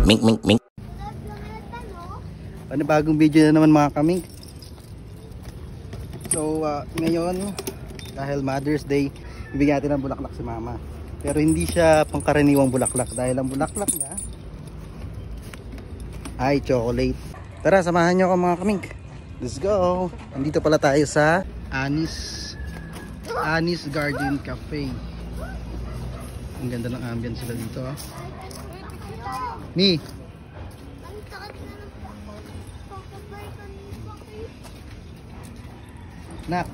Mink, mink, mink. Panibagong video na naman mga kaming. So ngayon, dahil Mother's Day, ibigyan natin ng bulaklak si mama. Pero hindi siya pangkaraniwang bulaklak dahil ang bulaklak niya ay chocolate. Tara, samahan nyo ako mga kaming. Let's go! Nandito pala tayo sa Anis Garden Cafe. Ang ganda ng ambience sila dito. Ni! Nak!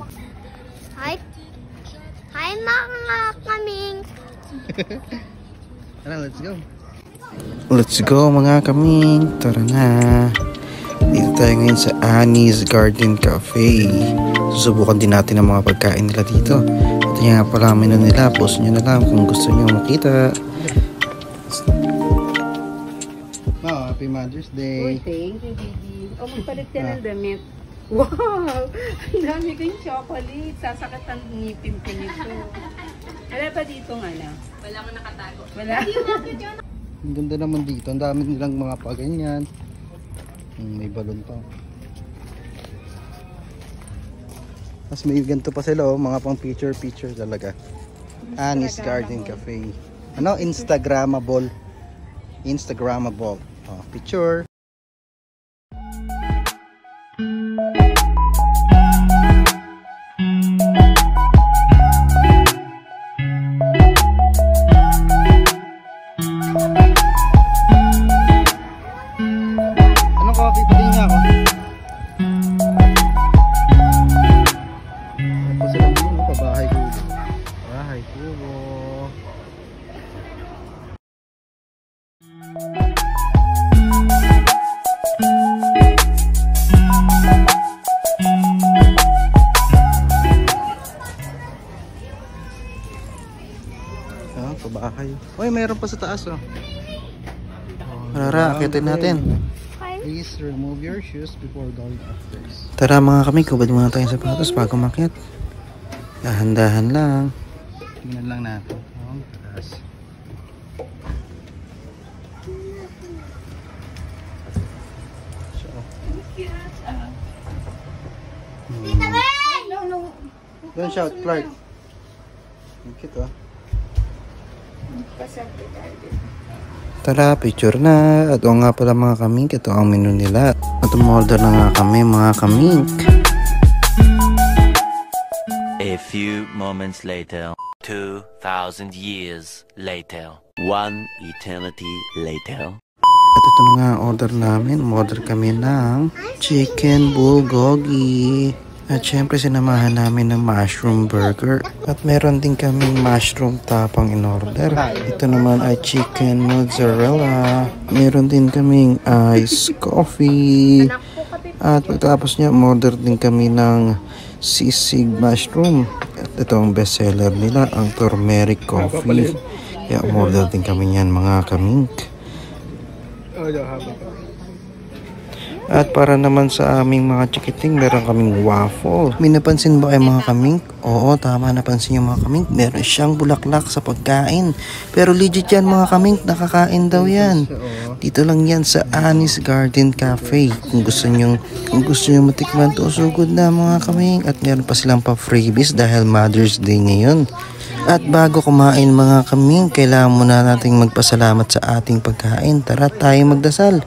Hi mga kaming! Tara, let's go! Let's go mga kaming! Tara na! Dito tayo ngayon sa Anis Garden Cafe. Susubukan din natin ang mga pagkain nila dito. Ito nga pala ang menu nila. Post nyo na lang kung gusto nyo makita. Oh, happy Mother's Day. Oh, thank you, baby. Oh, magpalit ka ng damit. Wow! Ang dami kong chocolate. Sasakit ang ngipin ko nito. Wala pa dito nga na? Wala kang nakatago. Wala? Ang ganda naman dito. Ang dami nilang mga paganyan. May balon pa. Tapos may ganito pa sila, oh, mga pang picture talaga. Anis Garden Cafe. Ano? Instagrammable. Oh, picture. Coffee pa din niya ako. Tapos sila mo pa bahay ko. Bahay ko. Ah, pabahay. Uy, mayroon pa sa taas oh. Tara, akitin natin. Please remove your shoes before going upstairs. Tara mga kami, kubad muna tayong sapatos bago makyat. Dahan-dahan lang. Tingnan lang natin. Ang taas. Don't shout, Clark. Ang cute oh. Tara, picture na. At o nga pala mga kaming, ito ang menu nila. At umorder na nga kami mga kaming. A few moments later, 2,000 years later, 1 eternity later. At ito na nga order namin. Umorder kami ng chicken bulgogi. At syempre sinamahan namin ng mushroom burger. At meron din kaming mushroom tapang in order. Ito naman ay chicken mozzarella. Meron din kaming iced coffee. At pagkatapos niya, order din kami ng sisig mushroom. At ito ang best seller nila, ang turmeric coffee. Kaya order din kami niyan mga kaming. At para naman sa aming mga chikiting, meron kaming waffle. May napansin ba kayo mga kaming? Oo, tama, napansin yung mga kaming. Meron siyang bulaklak sa pagkain. Pero legit yan mga kaming, nakakain daw yan. Dito lang yan sa Anis Garden Cafe. Kung gusto nyo matikman to, so good na mga kaming. At meron pa silang pa freebies dahil Mother's Day ngayon. At bago kumain mga kaming, kailangan muna nating magpasalamat sa ating pagkain. Tara tayo magdasal.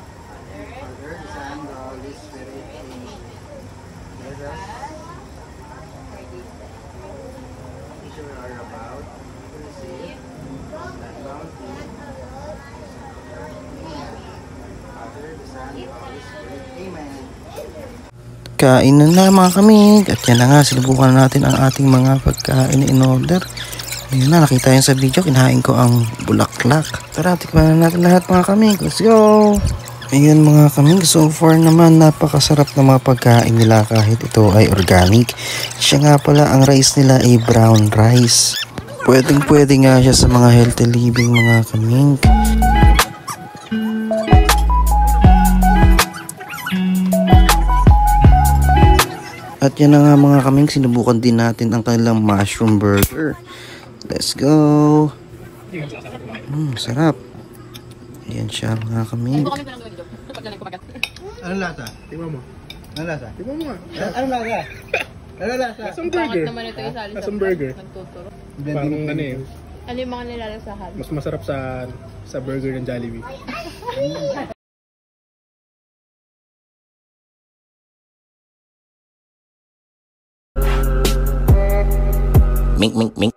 Kain na mga kamig. At yan na nga, sinubukan natin ang ating mga pagkain in order. Ayun na, nakita yan sa video, kinain ko ang bulaklak. Tara, tikman na natin lahat mga kamig. Let's go! Ayun mga kamig, so far naman napakasarap na mga pagkain nila kahit ito ay organic. Siya nga pala, ang rice nila ay brown rice. Pwedeng nga siya sa mga healthy living mga kamig. At yan na nga mga kaming, sinubukan din natin ang kanilang mushroom burger. Let's go! Sarap. Yan siya mga kami. Anong lasa? Tingnan mo. Anong lasa? Tingnan mo nga. Anong lasa? Anong lasa? Lasang burger. Lasang burger. Parang ano eh. Ano yung mga nilalasahan? Mas masarap sa burger ng Jollibee. Mink, mink, mink.